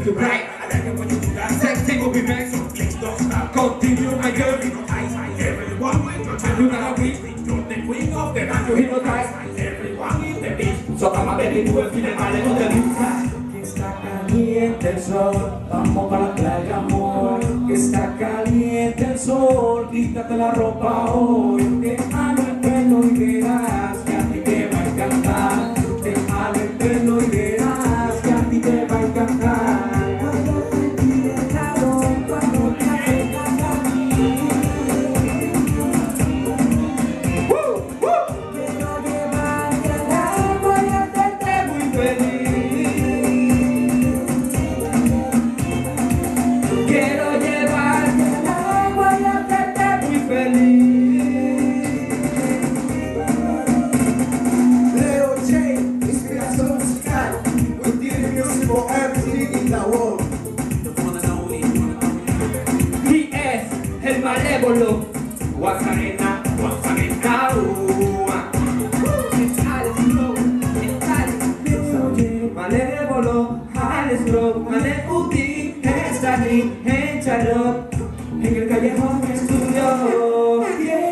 to right. Sexy will be back. Continue my journey. Everyone will you're the queen of the night. You hypnotize everyone in the beat. So come a baby, tú el fin de mal en the beat. Que está caliente el sol, vamos para la playa, amor. Que está caliente el sol, quítate la ropa hoy. Déjalo el pelo y verás que a ti te va a encantar. Déjalo el pelo y verás que a ti te va a encantar. Malévolo, Guasarena, Guasarena, Malévolo, Halesbro, Malefuti, Hensani, Hencharot, en el callejón estudio.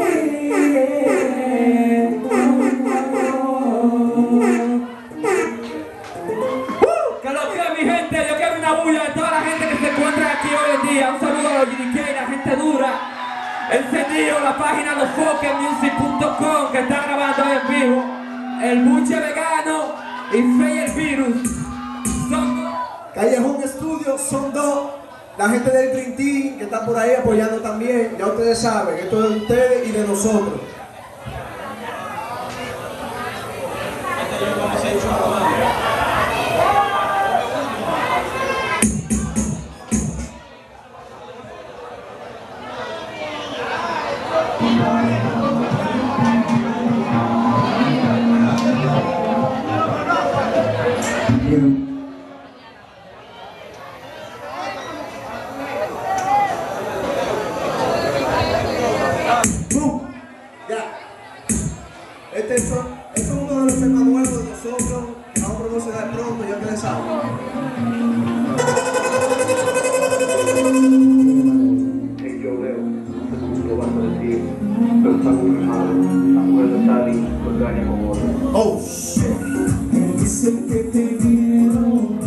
Que lo que mi gente, yo quiero una bulla de toda la gente que se encuentra aquí hoy en día. Un saludo a los GDK, la gente dura. Encendido la página losfoquemusic.com que está grabando hoy en vivo. El Buche Vegano y Fey el Virus. Son dos. Callejón Estudio son dos. La gente del Green Team que está por ahí apoyando también. Ya ustedes saben, esto es de ustedes y de nosotros. Este es uno de los temas nuevos de nosotros. Vamos a promocionar pronto, ya ustedes saben. Yo veo, lo vas a decir, pero está muy mal. La mujer de Sally lo engaña con otro. Oh shit. Dice que te quiero,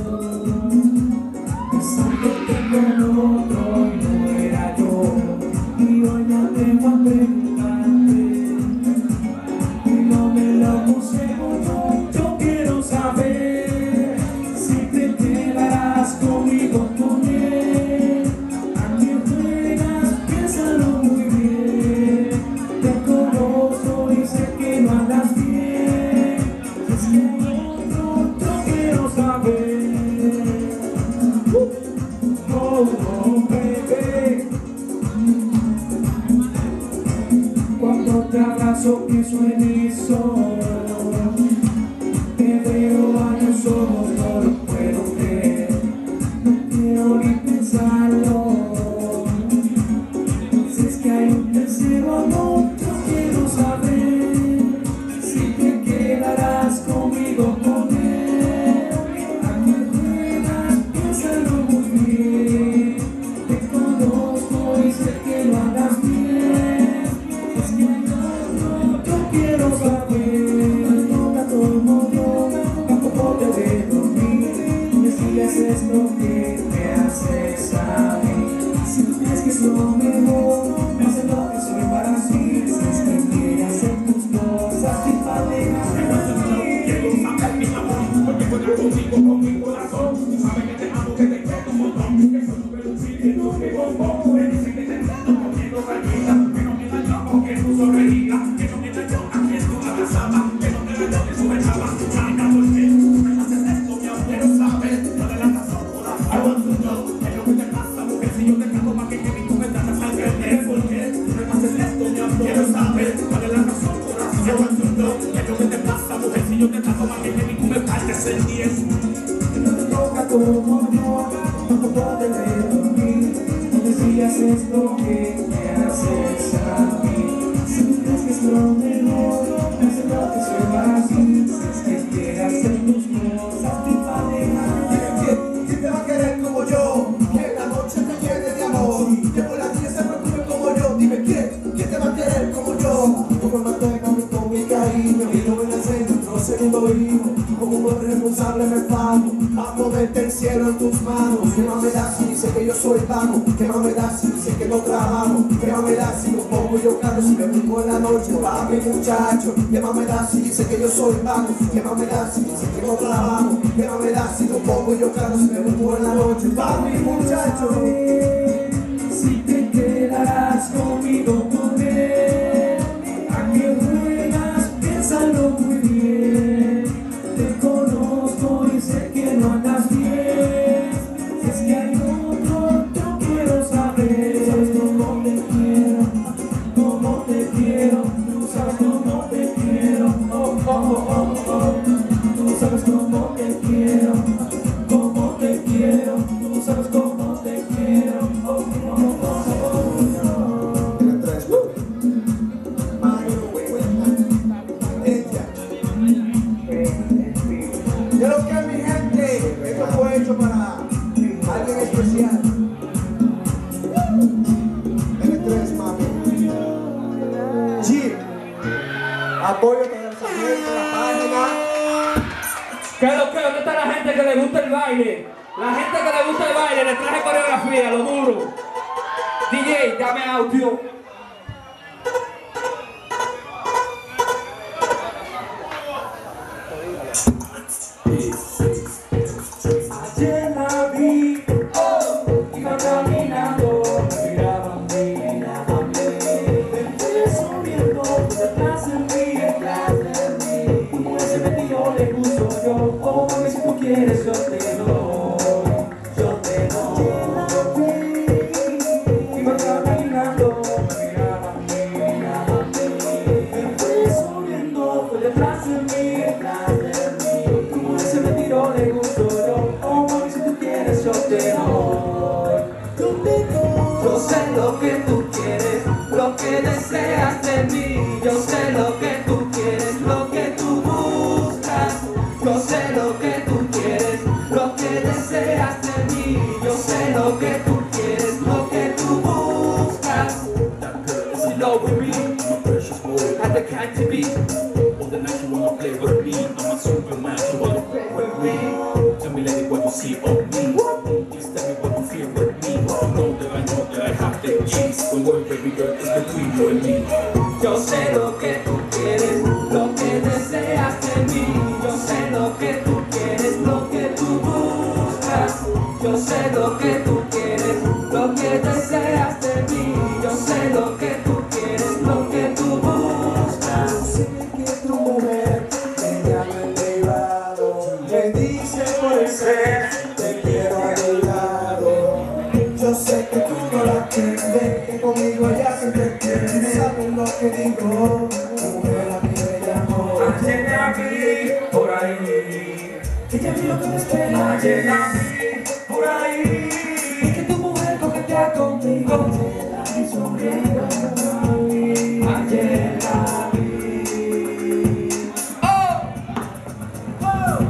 pensándote con otro y no era yo. Y hoy no tengo a preguntarte, y no me lo puse mucho. Yo quiero saber si te quedarás conmigo con él. A quien juegas, piénsalo muy bien. Te conozco y sé que no andas bien. Es que yo quiero saber. Oh, oh, baby. Cuando te abrazo pienso en eso. Te veo a tus ojos, no lo puedo creer. No quiero ni pensarlo. Si es que hay un tercero amor, yo quiero saber si te quedarás conmigo con él. A que juegas, piénsalo muy bien. Te conozco y sé que lo harás bien. Es que yo quiero saber. No como yo, tampoco te de dormir. Me sigues es lo que me haces a mí. Si tú crees que es lo mejor, no sé lo que soy para ti. Si es que quieres hacer tus cosas, mi pareja. Quiero saber mi amor, porque juegas conmigo con mi corazón. Sabes que te amo, que te quiero un montón. Que soy un peluchín, que no me bombón. Me dicen que te entiendo conmigo, tranquila. Que no me la llamo, que tú sonreías. Que no me la llamo, que tú abrazabas. Que no me la llamo, que tú me echabas. Chanica, ¿por qué me haces esto, mi amor? Quiero saber cuál es la razón por la cual I want to know. ¿Qué es lo que te pasa, mujer? Si yo te canto más que mi tú me tratas al que ¿por qué me haces esto, mi amor? Quiero saber cuál es la razón por la cual I want to know. ¿Qué es lo que te pasa, mujer? Si yo te trato más que mi tú me partes el 10. No te toca como yo, tampoco te de dormir. No decías es lo que me haces a mí. Si tú crees que es lo mejor, no sé lo que soy para ti. Si es que quieres hacer tus cosas, mi pareja. Si te va a querer como trabajamos? ¿Qué más me da si dice que yo soy vago? ¿Qué más me da si dice que no trabajamos? ¿Qué más me da si lo pongo yo caro? Si me busco en la noche, va mi muchacho. ¿Qué más me da si dice que yo soy vago? ¿Qué más me da si dice que no trabajamos? ¿Qué más me da si lo pongo yo caro? Si me busco en la noche, va mi muchacho. Si te quedarás conmigo, con él, ¿a qué juegas? Piénsalo muy bien. Te conozco y sé que no andas bien. Si es que hay otro, yo quiero saber. Sabes cómo te quiero, cómo te quiero. Tú sabes cómo te quiero, oh, oh, oh, oh, oh. Tú sabes cómo te quiero, cómo te quiero. Tú sabes cómo te quiero, oh, oh, oh, oh. Tiene tres, ¿qué es lo que es, mi gente? Esto fue hecho para alguien especial. L3, mami. G. Apoyo para el sargento, la página. ¿Qué es lo que? ¿Dónde está la gente que le gusta el baile? La gente que le gusta el baile, le traje coreografía, lo duro. DJ, dame audio. Ayer la vi, iba caminando, me miraba a mí, me fui subiendo por detrás de mí, como ese metido le puso yo, oh mami si tú quieres yo te doy, iba caminando, me miraba a mí, me fui subiendo por detrás de mí, como ese metido le puso yo, oh mami si tú quieres yo te doy. Yo sé lo que tú quieres, lo que deseas de mí. Yo sé lo que tú quieres, lo que tú buscas. Yo sé lo que tú quieres, lo que deseas de mí. Yo sé lo que tú quieres, lo que tú buscas. That girl is in love with me. I'm a precious boy. At the kind to be All the night you wanna play with me. I'm a Superman. You wanna play with me? Tell me, lady, what you see of me. Please tell me what you feel with me. I know that I have the keys. Don't worry, baby girl, it's between you and me. yo sé lo que tú quieres, lo que deseas de mí. Yo sé lo que tú quieres, lo que tú buscas. Yo sé lo que tú quieres, lo que deseas de mí. Yo sé lo que tú quieres, lo que tú buscas. Sé que tu mujer te llama en privado, le dice por ser, te quiero a mi lado. Yo sé que tú no la entiendes, que conmigo ella siempre entiende. Sabes lo que digo, tu mujer a mí me llamó. Ayer la vi por ahí, ella vio que me espera. Ayer la vi por ahí, y que tu mujer coquetea conmigo. Ayer la vi sonriendo. Ayer la vi. ¡Oh! ¡Oh!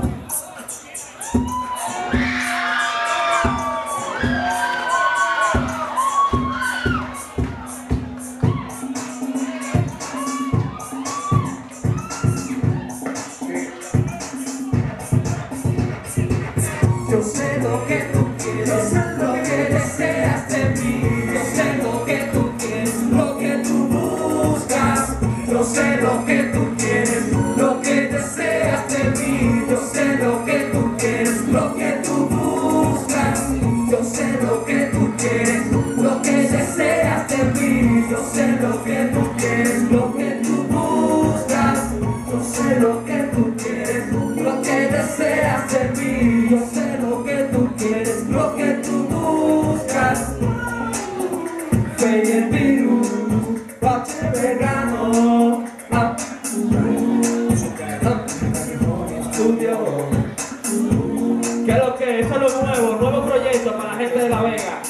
Yo sé lo que tú quieres, yo sé lo que deseas de mí. Yo sé lo que tú quieres, lo que tú buscas. Yo sé lo que tú quieres, lo que deseas de mí. Yo sé lo que tú quieres, lo que tú buscas. Yo sé lo que tú quieres, lo que deseas de mí. Yo sé lo que tú quieres, lo que tú buscas. Yo sé lo que tú quieres, lo que deseas de mí. Yo sé lo que tú quieres, lo que tú buscas. Fe en Perú, pache vegano, estudio. ¿Qué es lo que? Eso es lo nuevo, nuevo proyecto para la gente de La Vega.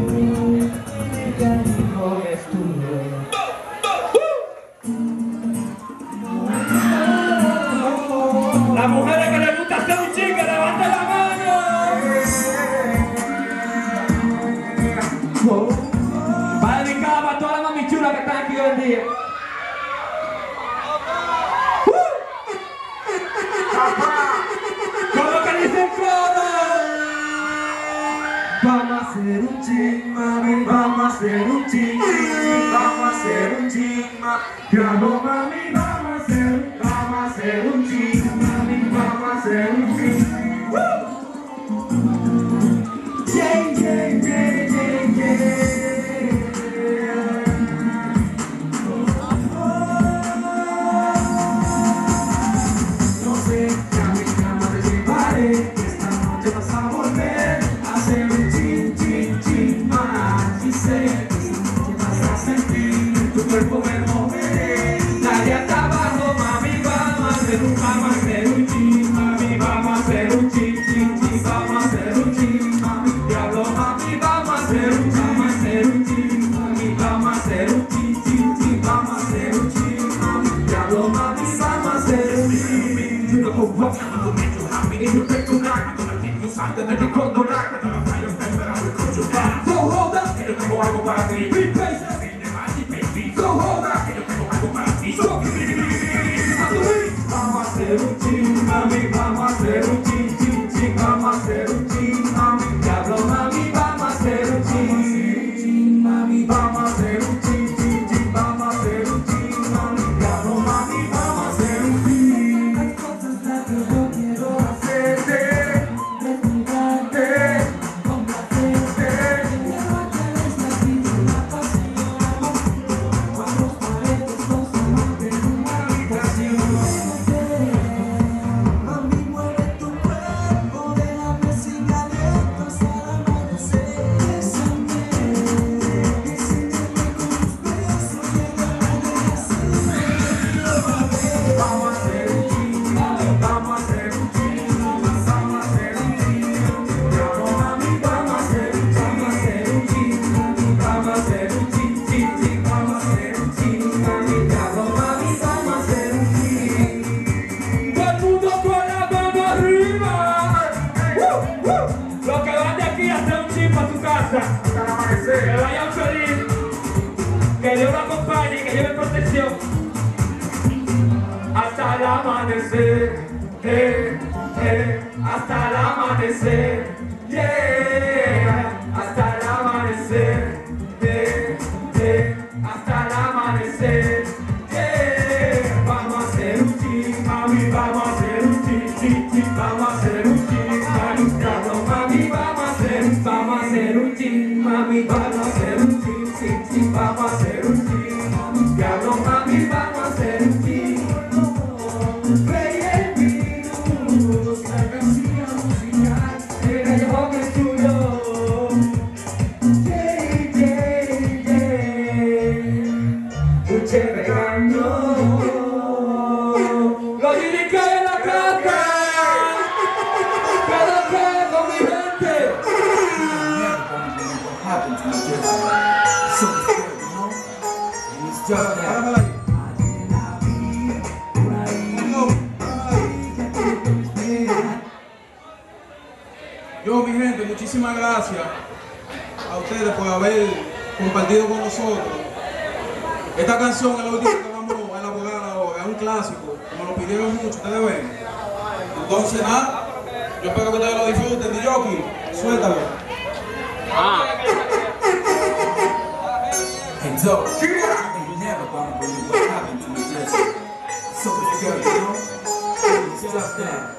Las mujeres que les gusta hacer un chique, levanten la mano. Va dedicada para todas las mami chulas que están aquí hoy en día. ¿Cómo que dice el coro? Vamos a hacer un chin, mami, vamos a hacer un chin, vamos a hacer un chin, mami, mami, vamos a hacer un chin, mami, vamos a hacer un chin. Yeah, yeah, yeah, yeah, yeah. No sé, ya mi cama te llevaré, esta noche vas a volver a hacer un chin, chin, chin, más. Y sé que esta noche vas a sentir tu cuerpo me moveré. Nadie hasta abajo, mami, vamos a hacer un chin, mami, vamos a hacer un chin, chin, chin, vamos a hacer un chin, mami. Diablo, mami, vamos a hacer un chin, mami, vamos a hacer un chin, chin, chin, vamos a hacer un chin, mami. Diablo, mami, vamos a hacer un chin. You know what I'm gonna make you happy in your bed tonight. I'm gonna keep you something that you can't deny. I'm gonna find your friend, but I will cut you back. So hold up, que yo tengo algo para ti. Replace it. So hold up, que yo tengo algo para ti. So vamos a hacer un chin, mami, vamos a hacer un chin, chin, chin, vamos a hacer un chin, mami. Diablo, mami, vamos a hacer un chin, mami, vamos a hacer un chin, chin, chin, vamos a hacer un chin, mami. Diablo, mami, vamos a hacer un chin. Las cosas las que yo quiero hacerte, desnudarte, complacerte. Quiero que des la vida y la pasión. Cuatro paredes, dos amantes en una habitación. Mami, mueve tu cuerpo, déjame sin aliento hasta el amanecer. Bésame, enciéndeme con tus besos, llévame así. Vamos a hacer un chin, vamos a hacer un chin, vamos a hacer un chin. Diablo, mami, vamos a hacer un chin, vamos a hacer un chin, chin, chin, vamos a hacer un chin, mami. Diablo, mami, vamos a hacer un chin. Todo el mundo con la mano arriba. Los que van de aquí a hacer un chin para su casa, hasta el amanecer. Que vayan feliz, que Dios lo acompañe y que lleve protección hasta el amanecer, hasta el amanecer, yeah, hasta el amanecer, hasta el amanecer, yeah. Vamos a hacer un chin, mami, vamos a hacer un chin, chin, chin, vamos a hacer un chin, mami, diablo, mami, vamos a hacer un chin, mami, vamos a hacer un chin, chin, chin, vamos a hacer un chin, diablo, mami, vamos a hacer un chin. Play el virus, la canción musical, el callejón es tuyo. Yeah, yeah, yeah. Un chévere cañón. Los líricos en la casa. Pero que con mi gente. Happened to me just so good, you know? And it's just that. Yo, mi gente, muchísimas gracias a ustedes por haber compartido con nosotros. Esta canción es la última que vamos a elaborar ahora, es un clásico, como lo pidieron mucho, ustedes ven. Entonces, nada, yo espero que ustedes lo disfruten. DJ, suéltalo. Hey, Joe, you never gonna believe what happened to me just so good, you know? And it's just that.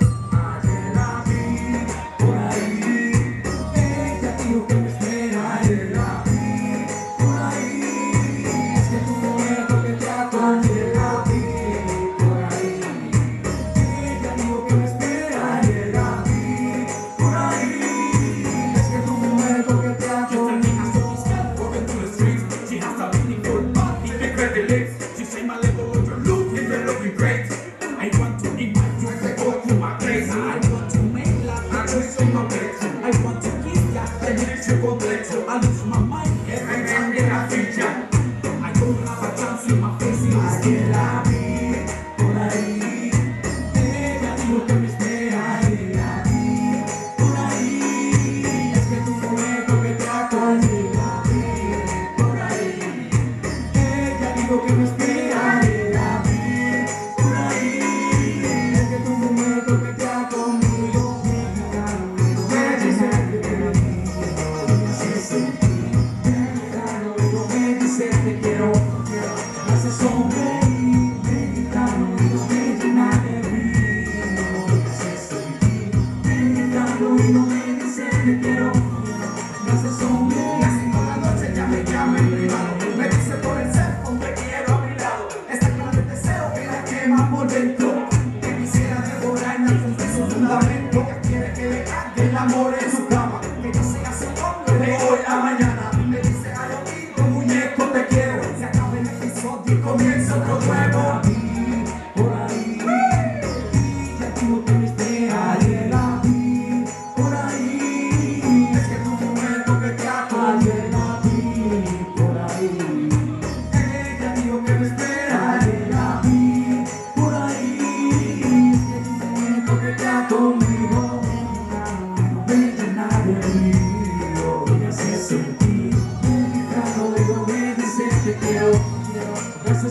I lose my mind every time that I feature. I don't have a chance in my face. Ayer la vi por ahí. Ella dijo que me espera. Ayer la vi por ahí. Es que tu momento que te acompañe. La vi por ahí. Ella dijo que me espera. Ayer la vi por ahí. Es que tu momento que te acompañe. Me dice que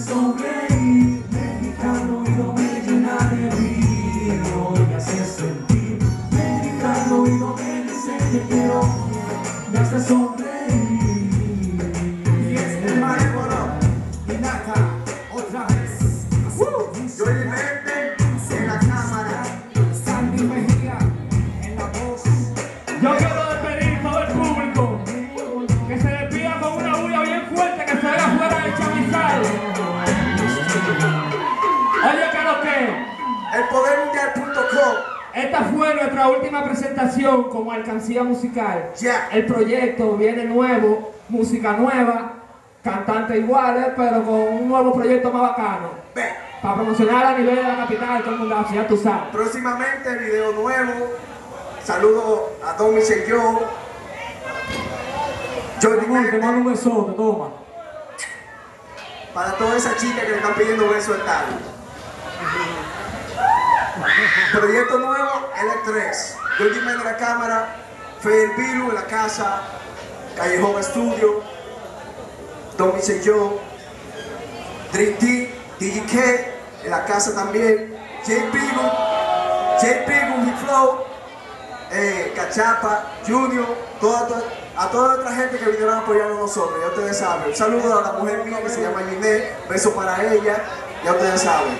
sonreír, mexicano y no me llena de brillo, me hace sentir, mexicano y no me dice que quiero, me hace sonreír. Y este malévolo, Inata, otra vez. Yo y Mente en la cámara, Sandy Mejía en la voz. Yo quiero despedir todo el público que se despida con una bulla bien fuerte que se vea fuera del chamizal. Oye, ¿qué es lo que? elpodermundial.com. Esta fue nuestra última presentación como alcancía musical. Ya. El proyecto viene nuevo, música nueva, cantantes iguales, pero con un nuevo proyecto más bacano. Ve, Para promocionar a nivel de la capital, todo el mundo, así ya tú sabes. próximamente video nuevo. Saludo a Don Michel Joe. Jordi Amor, te Mente, mando un besote, toma. para todas esas chicas que le están pidiendo besos en tal. Proyecto nuevo, L3. Jordi Mente en la cámara, Fede Pilu en la casa, Callejón Estudio, Don Michel Joe, Dream Team, DJK en la casa también, J Pigu, Hit Flow, Cachapa, Junior, a toda otra gente que vinieron a apoyarnos a nosotros, ya ustedes saben. Un saludo a la mujer mía que se llama Ginette, beso para ella, ya ustedes saben.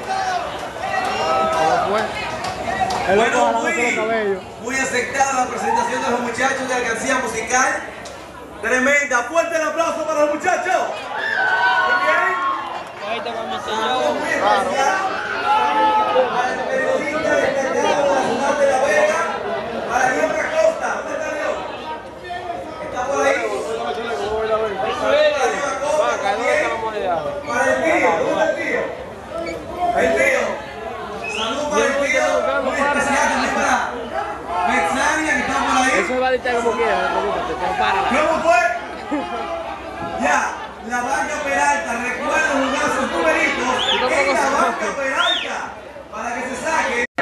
Bueno, muy aceptada la presentación de los muchachos de Alcancía Musical. Tremenda, fuerte el aplauso para los muchachos. Muy bien. Saludos muy especial para el periodista destacado de la ciudad de La Vega, para León Acosta. ¿Dónde está León? ¿Está por ahí? Para León Acosta también. Para el tío, ¿dónde está el tío? El tío. Saludos para el tío, muy especial también para Mexania que está por ahí. Eso va a dictar como quiera, no te preocupes, pero párala. ¿Cómo fue? Ya, la banca Peralta, recuerda jugar sus numeritos en la banca Peralta para que se saque.